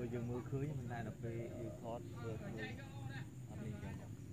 យើងមើលឃើញមិនតែដល់ពេលយើងថតមើលឃើញអត់នេះចឹង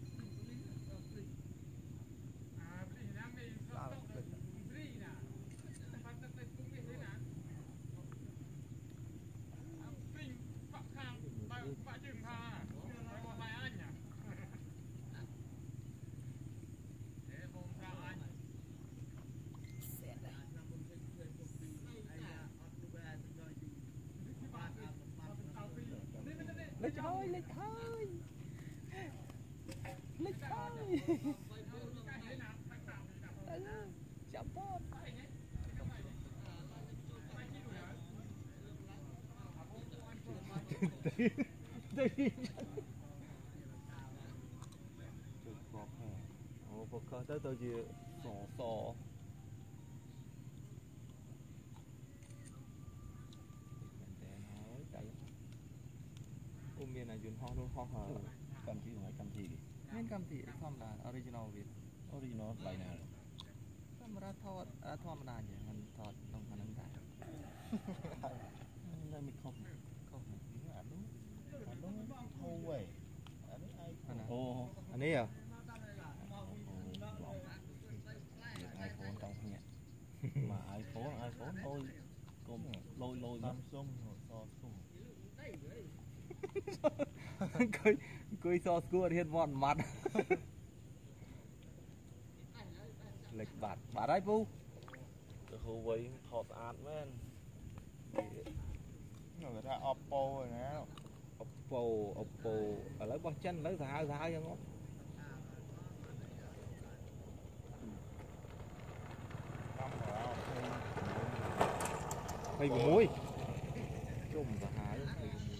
លេចហើយលេចហើយលេចហើយចាប់បតទៅជួយបកហ่าអូបកទៅជាសសមានអាយុនហោះនោះហោះកម្មវិធីហ្នឹងកម្មវិធីមានកម្មវិធីធម្មតា original វា original ថ្លៃណាសម្រាប់ថតធម្មតាចឹងមិនថតក្នុងហ្នឹងតែនៅមិនខុសអានោះហូវឯអានេះអូអានេះiPhone តាំងគ្នាមក iPhone កុំលយ Samsung សស្គូអង្គុយសស្គូអត់ហ៊ានវត្តម៉ាត់លេចបាត់ហើយពូទៅហូវៃថតស្អាតមែនគេថា Oppo ណា Oppo ឥឡូវបោះចិនឥឡូវសាហាវចឹងហ៎26ជុំសាហាវ26